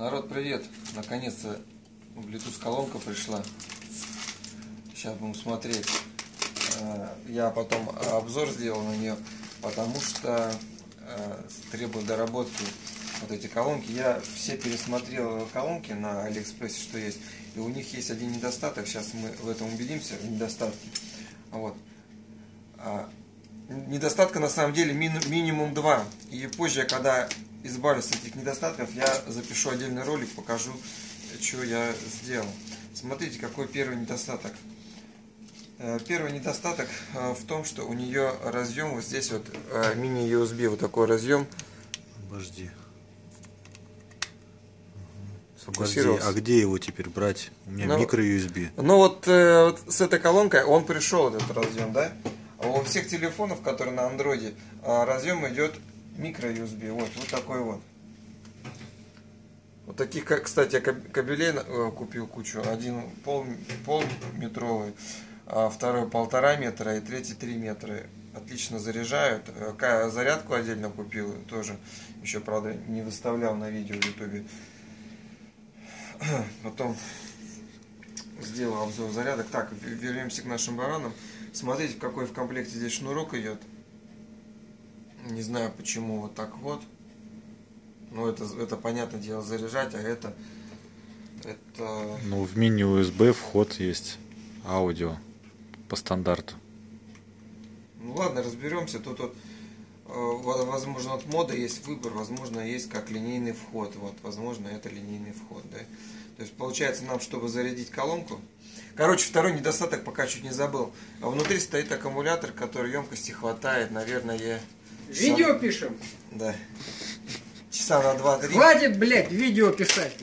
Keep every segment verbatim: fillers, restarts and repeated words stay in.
Народ, привет! Наконец-то Bluetooth колонка пришла. Сейчас будем смотреть. Я потом обзор сделал на нее, потому что требует доработки вот эти колонки. Я все пересмотрел колонки на Алиэкспрессе, что есть. И у них есть один недостаток. Сейчас мы в этом убедимся, в недостатке. Вот. Недостатка на самом деле минимум два. И позже, когда избавлюсь от этих недостатков, я запишу отдельный ролик, покажу, что я сделал. Смотрите, какой первый недостаток. Первый недостаток в том, что у нее разъем вот здесь вот мини-ю эс би, вот такой разъем. Обожди. Обожди, а где его теперь брать? У меня ну, микро-ю эс би. Ну вот, э, вот с этой колонкой он пришел, этот разъем, да? А у всех телефонов, которые на андроиде, разъем идет микро-ю эс би. Вот, вот такой вот. Вот таких, кстати, кабелей купил кучу. Один пол, полметровый, а второй полтора метра и третий три метра. Отлично заряжают. Зарядку отдельно купил тоже. Еще, правда, не выставлял на видео в ютубе. Потом сделал обзор зарядок. Так, вернемся к нашим баранам. Смотрите, какой в комплекте здесь шнурок идет. Не знаю, почему вот так вот. Ну, это, это понятное дело, заряжать, а это... это... Ну, в мини-ю эс би вход есть. Аудио. По стандарту. Ну, ладно, разберемся. Тут вот, возможно, от мода есть выбор. Возможно, есть как линейный вход. Вот, возможно, это линейный вход, да. То есть, получается, нам, чтобы зарядить колонку... Короче, второй недостаток, пока чуть не забыл. А внутри стоит аккумулятор, который емкости хватает, наверное... Видео часа... пишем? Да. Часа на два-три. Хватит, блядь, видео писать.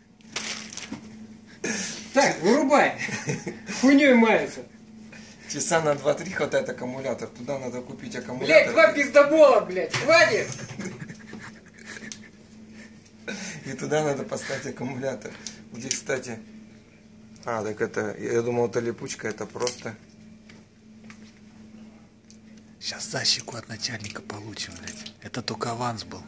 Так, вырубай. Хуйней мается. Часа на два-три хватает аккумулятор. Туда надо купить аккумулятор. Блядь, два пиздобола, блядь. Хватит. И туда надо поставить аккумулятор. Здесь, кстати... А, так это... Я думал, это липучка, это просто... Сейчас защику от начальника получим, блядь. Это только аванс был.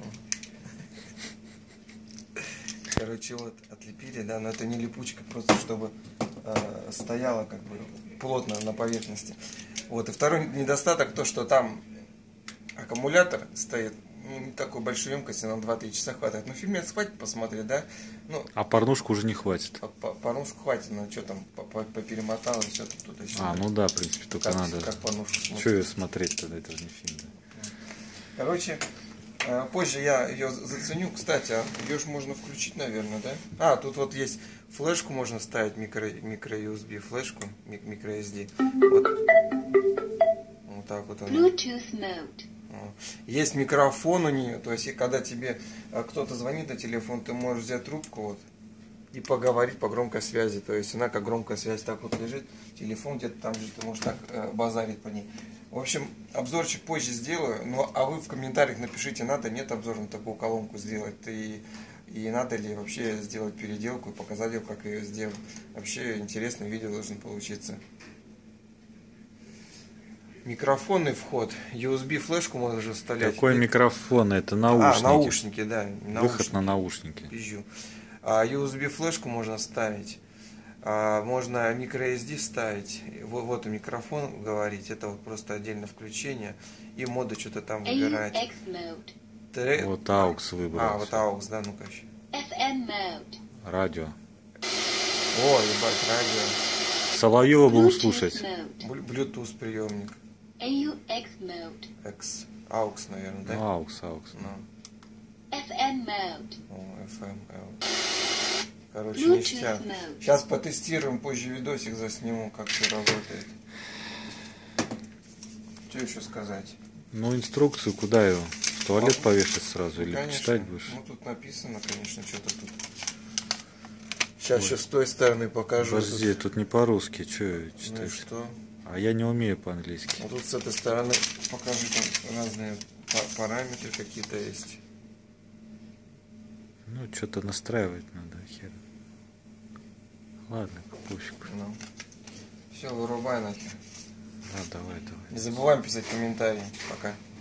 Короче, вот отлепили, да, но это не липучка, просто чтобы э, стояла как бы плотно на поверхности. Вот, и второй недостаток то, что там аккумулятор стоит, ну, не такой большой емкости, на два-три часа хватает. Ну, фильмец хватит посмотреть, да? Ну, а порнушку уже не хватит. Порнушку хватит, но что там, поперемотал и все тут туда-сюда. А, ну да, в принципе, только как, надо. Как порнушку смотреть. Что ее смотреть тогда, это же не фильм, да? Короче, позже я ее заценю. Кстати, а ее же можно включить, наверное, да? А, тут вот есть флешку, можно ставить, микро, микро-ю эс би флешку, микро-эс ди. Вот. Вот так вот она. Bluetooth mode. Есть микрофон у нее, то есть, и когда тебе кто-то звонит на телефон, ты можешь взять трубку вот и поговорить по громкой связи. То есть она как громкая связь так вот лежит, телефон где-то там же, ты можешь так э, базарить по ней. В общем, обзорчик позже сделаю, ну а вы в комментариях напишите, надо, нет обзора на такую колонку сделать, и, и надо ли вообще сделать переделку и показать ее, как ее сделать. Вообще интересное видео должно получиться. Микрофонный вход, ю эс би флешку можно же вставлять. Какой микрофон? Это наушники. А, наушники, да. Наушники. Выход на наушники. Пизжу. А, ю эс би флешку можно ставить. А, можно микро-эс ди вставить. Вот, вот и микрофон говорить. Это вот просто отдельное включение. И моды что-то там выбирать. Тре... Вот аукс выбрал. А, вот аукс, да, ну-ка еще. эф эм mode. Радио. О, ебать, радио. Соловьева будем слушать. Bluetooth приемник. эй ю экс mode. X. Аукс, наверное, да? Ну, аукс, аукс. Ну. эф эм mode. О, эф эм. Короче, ништяк. Сейчас потестируем, позже видосик засниму, как все работает. Что еще сказать? Ну, инструкцию, куда его? В туалет а, повешать сразу или конечно. Читать будешь? Ну, тут написано, конечно, что-то тут. Сейчас еще с той стороны покажу. Подожди, тут, тут не по-русски, что читать? Ну и что? А я не умею по-английски. А тут с этой стороны покажу, там разные параметры какие-то есть. Ну, что-то настраивать надо, хер. Ладно, пофиг. Ну. Все, вырубай нахер. Да, давай, давай. Не забываем писать комментарии. Пока.